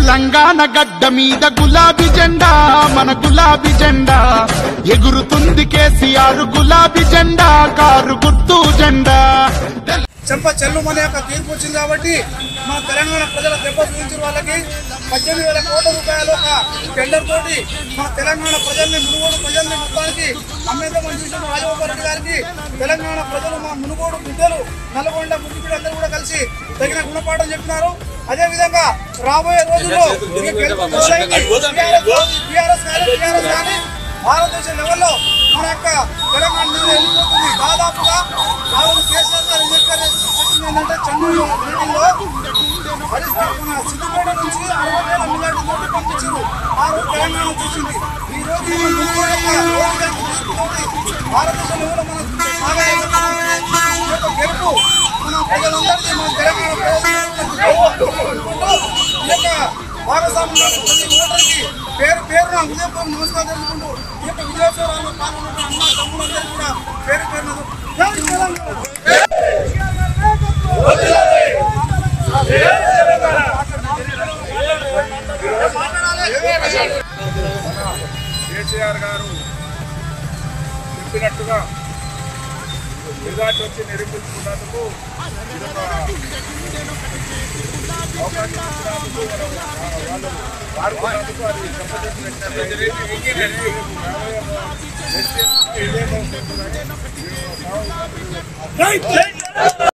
తెలంగాణ గడ్డ మీద గులాబీ జెండా మన గులాబీ జెండా ఎగురుతుంది కేసీఆర్ గులాబీ జెండా కారు గుర్తు జెండా చెంప చెల్లుమనే ఒక తీర్పు వచ్చింది కాబట్టి మన తెలంగాణ ప్రజల దెబ్బ చూపించిన వాళ్ళకి 18,000 కోట్ల రూపాయలు ఒక టెండర్ తోటి మన తెలంగాణ ప్రజల్ని మునుగోడు ప్రజల్ని మొత్తానికి అమ్మేద్దామని చూసిన రాజగోపాల్ రెడ్డి గారికి తెలంగాణ ప్రజలు మా మునుగోడు బిడ్డలు నల్గొండ ముద్దుబిడ్డ అందరూ కూడా కలిసి తగిన గుణపాఠం చెప్పినారు. అదేవిధంగా రాబోయే రోజుల్లో టీఆర్ఎస్ కానీ భారతదేశ లెవెల్లో మన యొక్క తెలంగాణ వెళ్ళిపోతుంది. దాదాపుగా కేసీఆర్ గారు ఏంటంటే చెన్నై మీటింగ్లో మన సిద్దిపేట నుంచి 60,000 మిలియన్ల కోట్లు పంపించారు. ఆ రోజు తెలంగాణ చూసింది. ఈ రోజు భారతదేశ లెవెల్లో మన గెలుపు మన ప్రజలందరికీ మన తెలంగాణ భాగస్వామ్యం ప్రతి ఓటర్కి పేరు పేరున ఉదయపూర్ నమస్కారం తెలుసుకుంటూ ఈ యొక్క విజయోత్సవాల్లో పాల్గొన్న అన్న తమ్ములందరికీ కూడా పేరు పేరున కేసీఆర్ గారు చెప్పినట్టుగా మెజార్టీ వచ్చి నిరూపించుకున్నందుకు అవకాశం ఇచ్చినందుకు వాళ్ళు వాడుకున్నందుకు అది సంబంధించిన